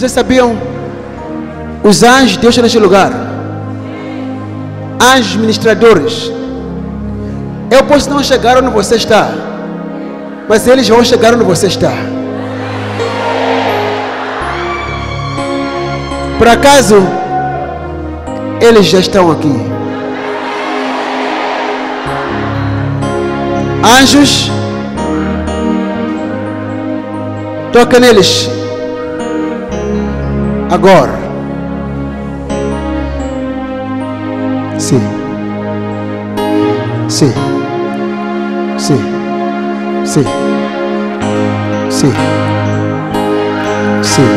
Vocês sabiam? Os anjos de Deus estão neste lugar. Anjos ministradores. Eu posso não chegar onde você está, mas eles vão chegar onde você está. Por acaso, eles já estão aqui. Anjos, toca neles agora. Sim. Sim. Sim. Sim. Sim. Sim.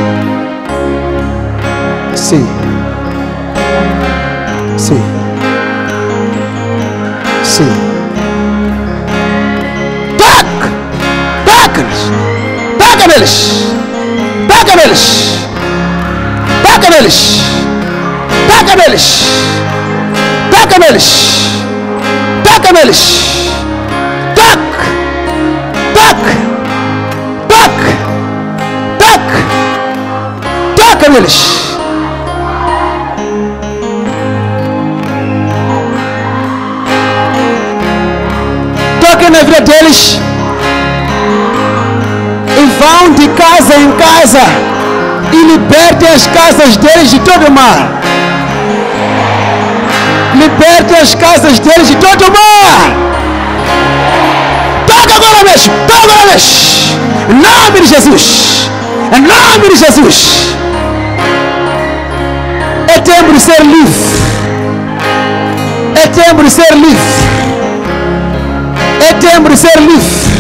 Sim. Sim. Sim. Toca neles. Toca neles. Toca neles. Toca neles. Toca neles. Toca neles. Toca. Toca. Toca. Toca. Toca neles. Toca na vida deles. E vão de casa em casa e libertem as casas deles de todo o mal. Libertem as casas deles de todo o mal. Toca agora mesmo. Toca agora mesmo. Em nome de Jesus. Em nome de Jesus. É tempo de ser livre. É tempo de ser livre. É tempo de ser livre.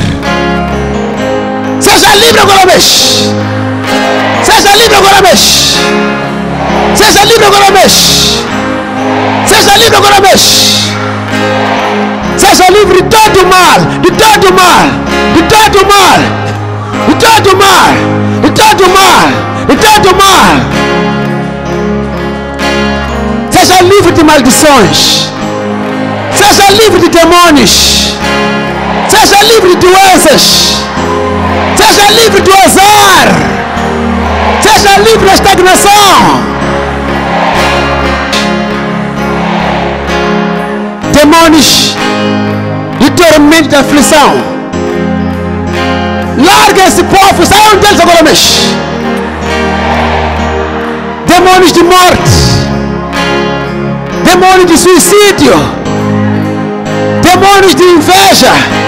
Seja livre agora mesmo. Seja livre agora mesmo. Seja livre agora mesmo. Seja livre agora mesmo. Seja livre de todo o mal. De todo o mal. De todo o mal. De todo o mal. De todo o mal. De todo o mal. Seja livre de maldições. Seja livre de demônios. Seja livre de doenças. Seja livre do azar. Seja livre da estagnação. Demônios de tormento e de aflição. Larga esse povo. Saiam deles agora mesmo. Demônios de morte. Demônios de suicídio. Demônios de inveja.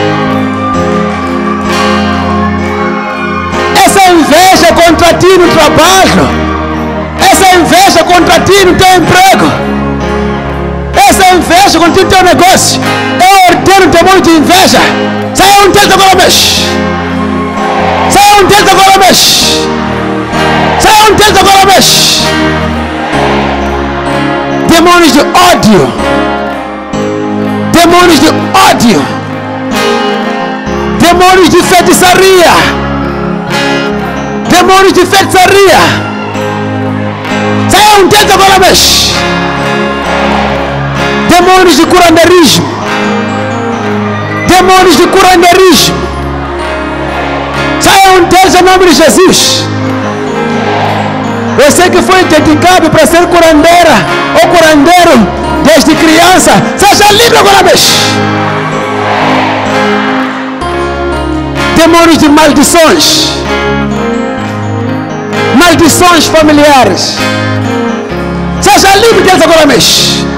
Essa inveja contra ti no trabalho. Essa inveja contra ti no teu emprego. Essa inveja contra ti no teu negócio. Eu ordeno o demônio de inveja. Saiam deles agora mesmo. Saiam deles agora mesmo. Saiam deles agora mesmo. Demônios de ódio. Demônios de ódio. Demônios de feitiçaria. Demônios de feitiçaria. Saiam deles agora mesmo. Demônios de curandeirismo. Demônios de curandeirismo. Saiam deles em nome de Jesus. Você que foi dedicado para ser curandeira ou curandeiro desde criança, seja livre agora mesmo. Demônios de maldições. Maldições familiares. Seja livre deles agora mesmo.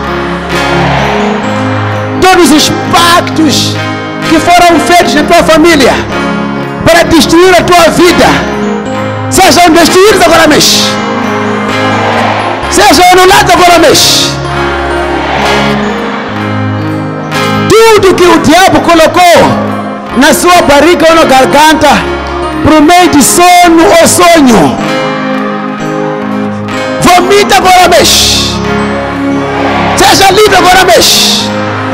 Todos os pactos que foram feitos na tua família para destruir a tua vida, sejam destruídos agora mesmo. Sejam anulados agora mesmo. Tudo que o diabo colocou na sua barriga ou na garganta, por meio de sono ou sonho, vomita agora mesmo. Seja livre agora mesmo.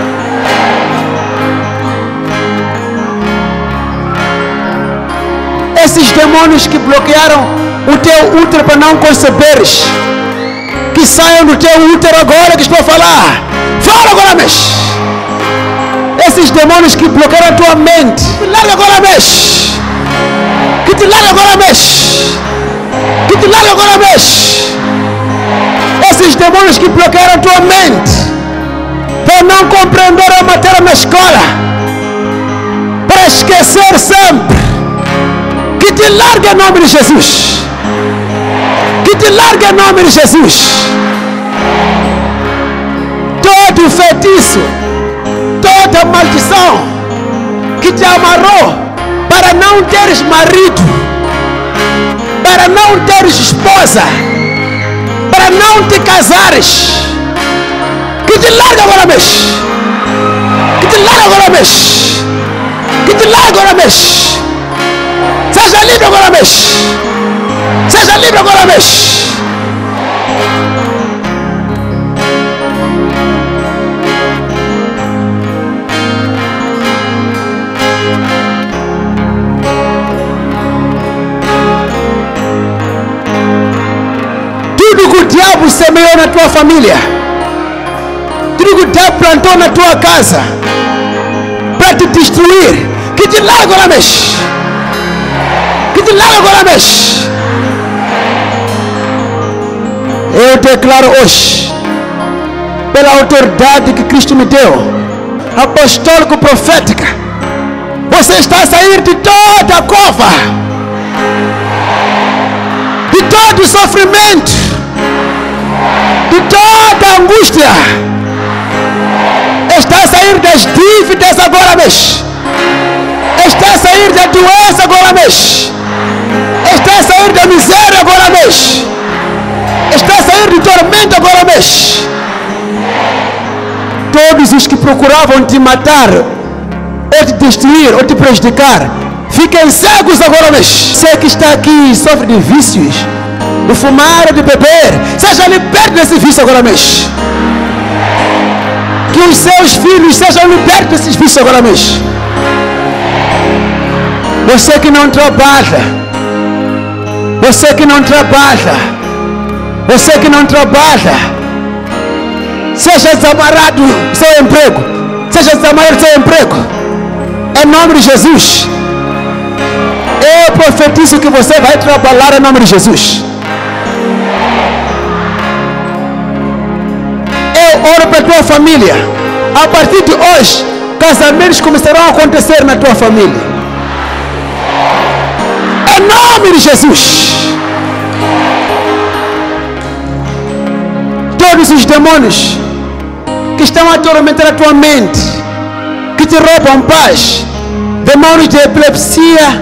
Esses demônios que bloquearam o teu útero para não conceberes, que saiam do teu útero agora que estou a falar. Fala agora mesmo. Esses demônios que bloquearam a tua mente, larga agora mesmo. Que te larga agora mesmo. Que te largue agora mesmo. Esses demônios que bloquearam a tua mente para não compreender a matéria na escola, para esquecer sempre. Que te largue em nome de Jesus. Que te largue em nome de Jesus. Todo feitiço, toda maldição que te amarrou para não teres marido, para não teres esposa, para não te casares, que te largue agora mesmo. Que te largue agora mesmo. Que te largue agora mesmo. Seja livre agora mesmo. Seja livre agora mesmo. Tudo que o diabo semeou na tua família, tudo que o diabo plantou na tua casa para te destruir, que te largue agora mesmo. Que te largue agora mesmo. Eu declaro hoje, pela autoridade que Cristo me deu, apostólico profética, você está a sair de toda a cova, de todo sofrimento, de toda a angústia. Está a sair das dívidas agora mesmo. Está a sair da doença agora mesmo. Está a sair da miséria agora mesmo. Está a sair do tormento agora mesmo. Todos os que procuravam te matar, ou te destruir, ou te prejudicar, fiquem cegos agora mesmo. Você que está aqui e sofre de vícios, de fumar ou de beber, seja liberto desse vício agora mesmo. Que os seus filhos sejam libertos desses vícios agora mesmo. Você que não trabalha, você que não trabalha, você que não trabalha, seja desamarrado do seu emprego, seja desamarrado do seu emprego, em nome de Jesus. Eu profetizo que você vai trabalhar em nome de Jesus. Eu oro para a tua família. A partir de hoje, casamentos começarão a acontecer na tua família. Em nome de Jesus. Todos os demônios que estão a atormentar a tua mente, que te roubam paz, demônios de epilepsia,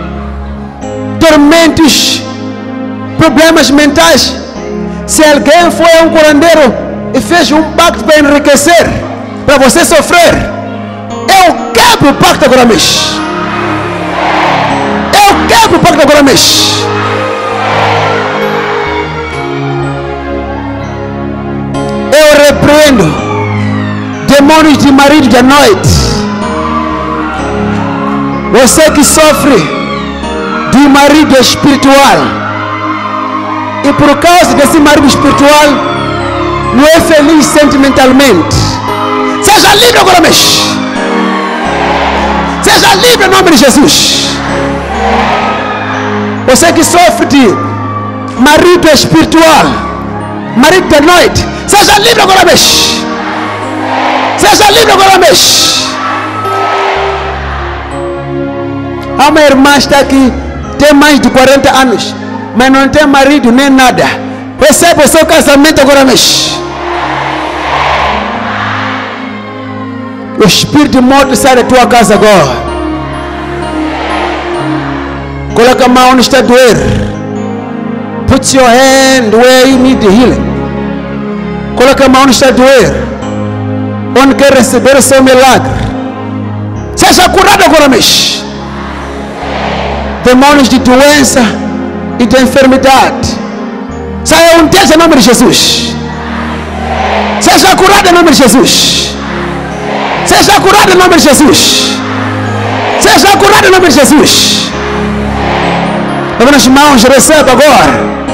tormentos, problemas mentais. Se alguém foi a um curandeiro e fez um pacto para enriquecer, para você sofrer, eu quebro o pacto agora mesmo. Eu quebro o pacto agora mesmo. Eu repreendo demônios de marido de noite. Você que sofre de marido espiritual e por causa desse marido espiritual não é feliz sentimentalmente, seja livre agora mesmo. Seja livre em nome de Jesus. Você que sofre de marido espiritual, marido de noite, seja livre agora mesmo. Seja livre agora mesmo. Há uma irmã está aqui, tem mais de 40 anos, mas não tem marido nem nada. Recebe o seu casamento agora mesmo. O espírito de morte sai da tua casa agora. Coloca a mão onde está a doer. Put your hand where you need the healing. Coloca a mão onde está a doer, onde quer receber o seu milagre. Seja curado agora mesmo. Demônios de doença e de enfermidade, saiam deles em nome de Jesus. Seja curado em nome de Jesus. Seja curado em nome de Jesus. Seja curado em nome de Jesus. Levanta as mãos, receba agora.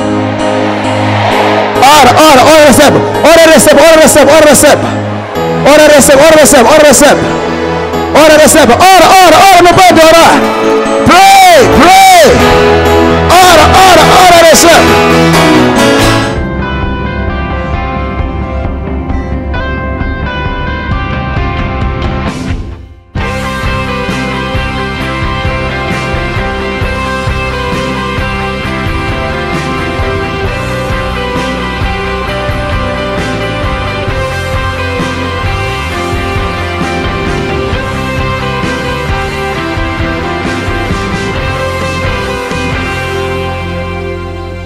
Ora, ora, ora, receba. Ora, receba, ora, receba, ora, receba. Ora, receba, ora, receba, ora, receba. Ora, receba, ora, ora, ora, não pode orar. Pray, pray. ora, recebe.